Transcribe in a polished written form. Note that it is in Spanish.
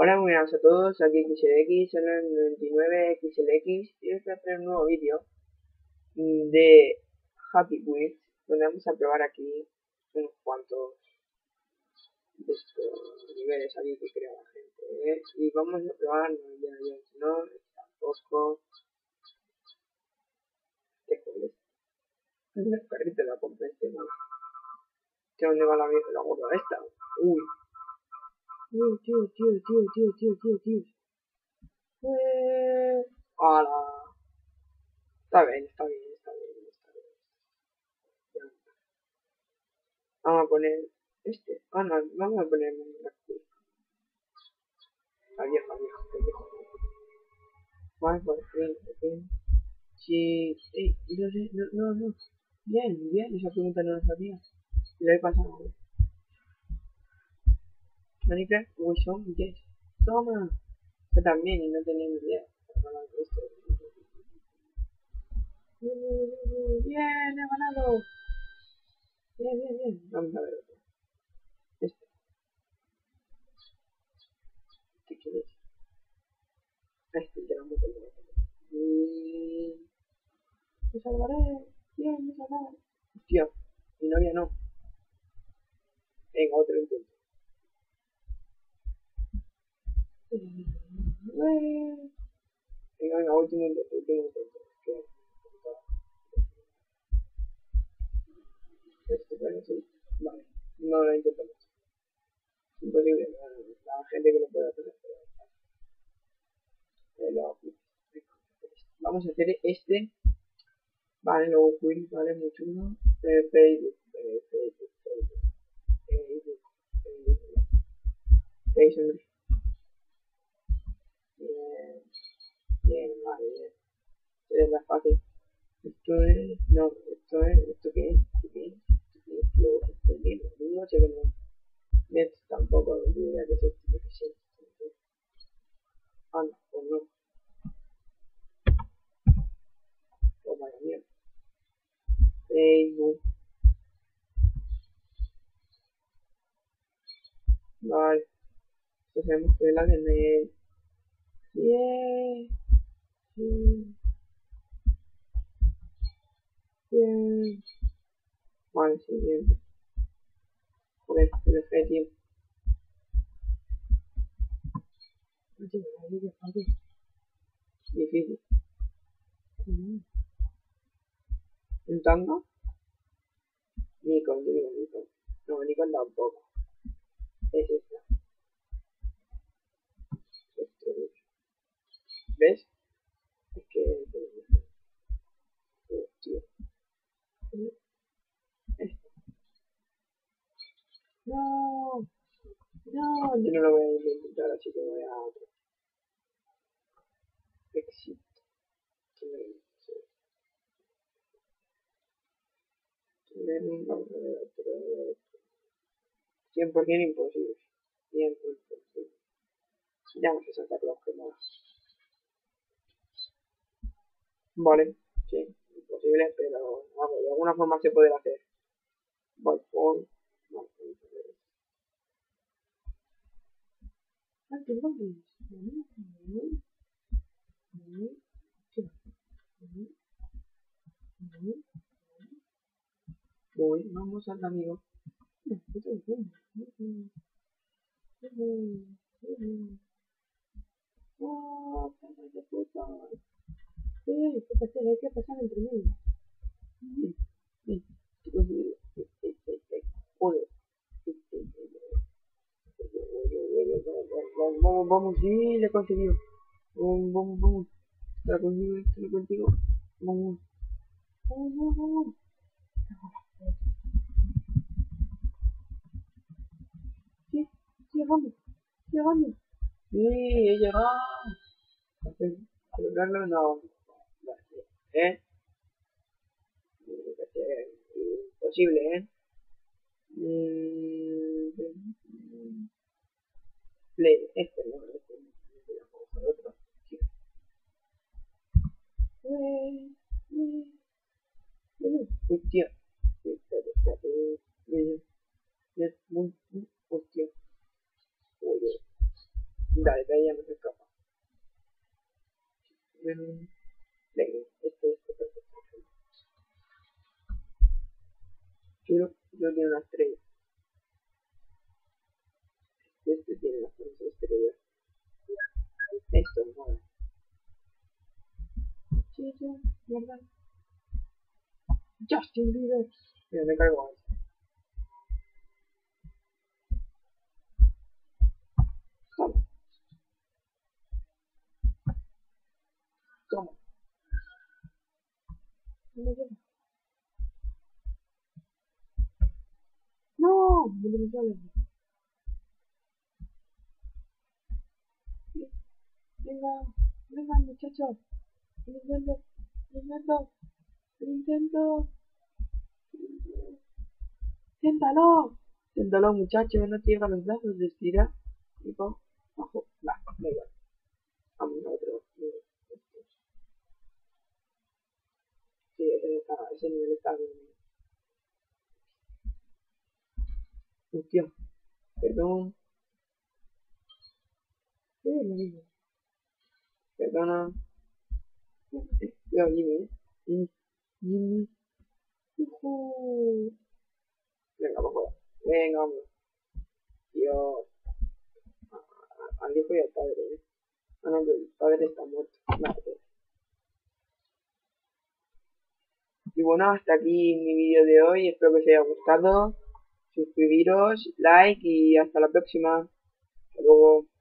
Hola, muy buenas a todos, aquí XLX, en el 99XLX y os voy a hacer un nuevo vídeo de Happy Wheels, donde vamos a probar aquí unos cuantos de estos niveles aquí que crea la gente, y vamos a probar, no, tampoco, ¿qué coles? El carrito de la compra ¿no? ¿Que dónde va la gorda esta? Uy, tío. ¡Hala! Está bien. Vamos a poner este. No, vamos a poner la vieja, pendejo. Vale, por fin. Sí, no. Bien, esa pregunta no la sabía. Y la he pasado. Minecraft, Wilson, yes. Toma. Yo también, y no tenía ni idea. Bien, he ganado. Bien. Vamos a ver otro. Este, ¿qué quieres? Este, ya vamos a ver. Me salvaré. Bien, me salvaré. Hostia, mi novia no. Venga, otro intento. Venga, último intento. Esto puede ser. Vale, no lo intentamos. Imposible, la gente que lo puede hacer. Vamos a hacer este. Vale, luego Quill, vale, muy chulo. Facebook. Vale. Es más fácil. ¿Esto qué es? No sé qué no. Net tampoco, no diría que es esto, que sé. Anda, pues no, pues vaya mierda. Facebook, vale. Entonces tenemos que la de net. Bien, bien. Vale, siguiente. Joder, se me fue, tío. Difícil. ¿Un tango? Nikon, yo digo Nikon. No, Nikon tampoco. Es esta. ¿Ves? Es que... Tío. No, yo no lo voy a intentar, así que voy a otro. Exit. Vamos a ver otro. 100% imposible. 100%. Ya vamos a sacar los que más. Vale, sí, imposible, pero vamos, de alguna forma se puede hacer. Balcón. Voy, vamos al amigo. ¡Oh, qué puta! Hay que pasar entre medio. Joder. Vamos, sí, le he conseguido. Vamos. Te lo consigo. Vamos. Sí, llegando. Sí, he llegado. A lograrlo, no. ¿Eh? Imposible, ¿eh? Play, no, otro. Hostia. Hostia. Oye. Dale, estrella. Este tiene las formas de estrella. Esto, no. Chicho, mierda. Justin Bieber. Mira, me cargo eso. ¿Cómo? ¿Cómo? No, no me sale. Venga, venga, muchachos. Nintendo, Nintendo, Nintendo. Siéntalo. Siéntalo, muchachos, no te lleva los brazos, estira. Tipo, bajo, va, da igual. Vamos a otro. Sí, ese nivel está bien. Hostia, perdón. ¿Qué es lo mismo? Perdona. Cuidado, Jimmy, Jimmy, Jimmy. Ujú. Venga, vamos. Venga, vamos. Dios. Al hijo y al padre, ¿eh? Ah, no, el padre está muerto. Vale. Y bueno, hasta aquí mi vídeo de hoy. Espero que os haya gustado. Suscribiros, like y hasta la próxima. Hasta luego.